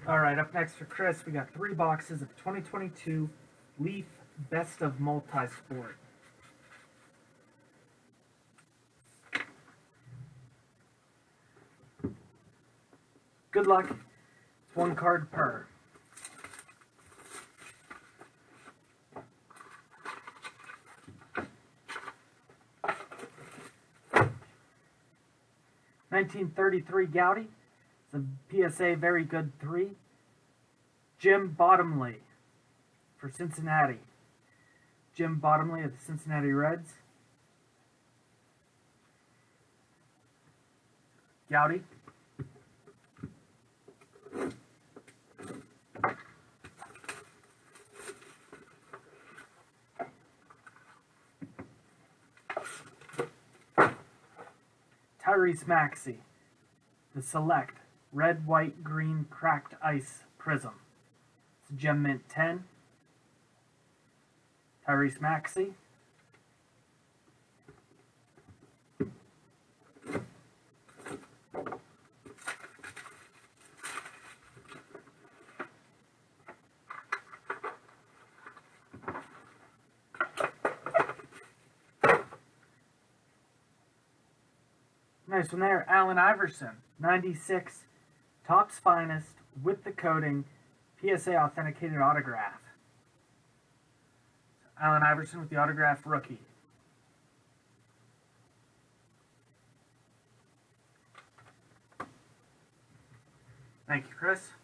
Alright, up next for Chris, we got 3 boxes of 2022 Leaf Best of Multisport. Good luck. It's 1 card per. (1933) Gowdy. It's a PSA Very Good 3. Jim Bottomley for Cincinnati. Jim Bottomley of the Cincinnati Reds. Gowdy. Tyrese Maxey, the Select Red, White, Green Cracked Ice Prism. It's a Gem Mint 10. Tyrese Maxey. Nice one there. Allen Iverson, 96, Topps Finest, with the coating, PSA authenticated autograph. Allen Iverson with the autograph rookie. Thank you, Chris.